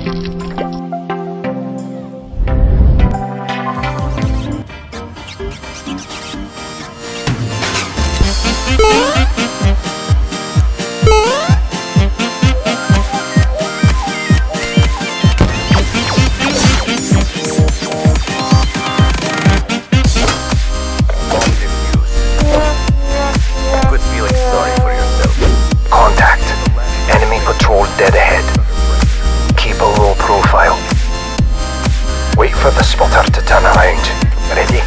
Dead ahead. Keep a low profile. Wait for the spotter to turn around. Ready?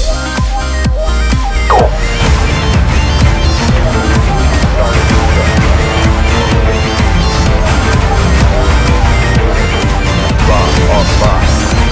Go. Bar on bar.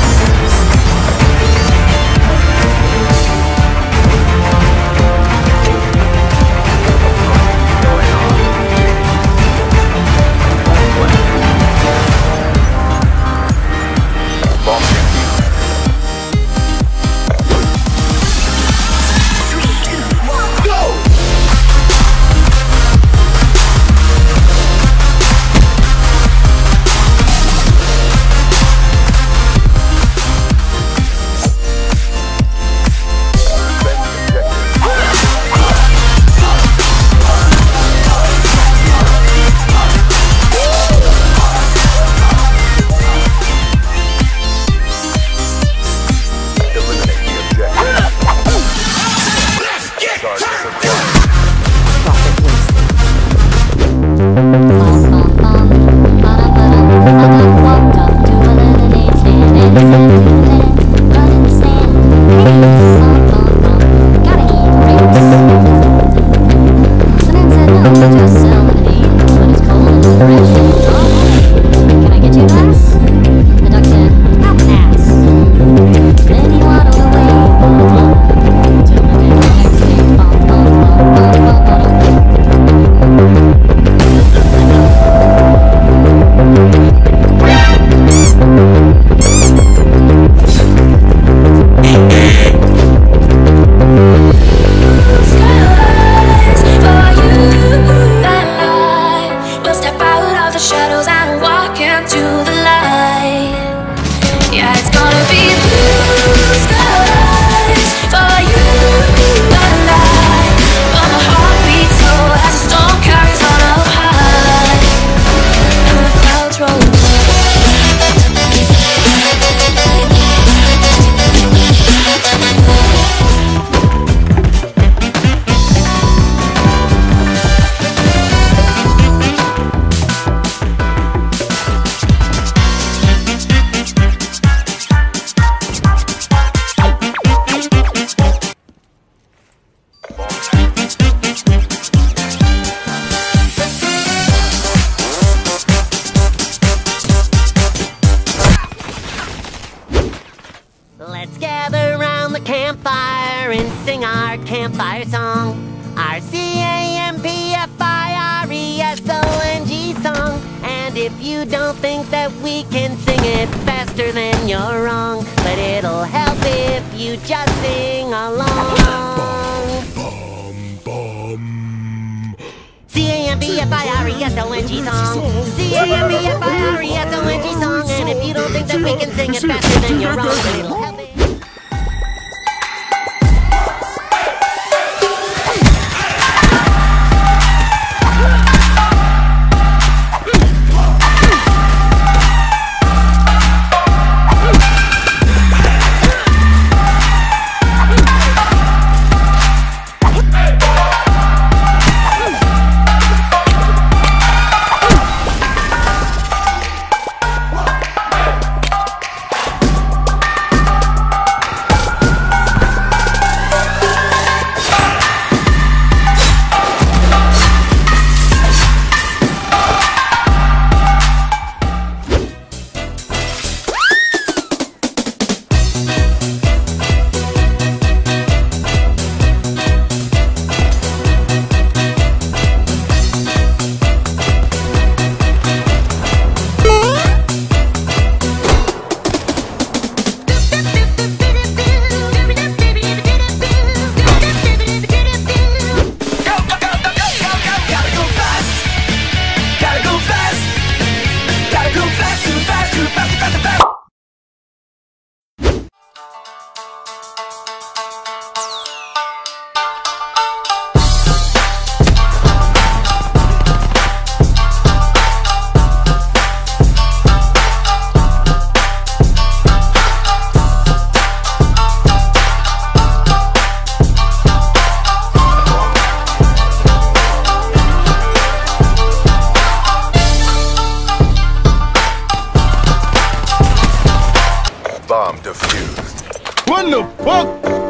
Let's gather round the campfire and sing our campfire song. Our C-A-M-P-F-I-R-E-S-O-N-G song. And if you don't think that we can sing it faster, then you're wrong. But it'll help if you just sing along. C-A-M-P-F-I-R-E-S-O-N-G song. C-A-M-P-F-I-R-E-S-O-N-G song. And if you don't think that we can sing it faster, then you're wrong. But it'll help it. Bomb defused. What the fuck?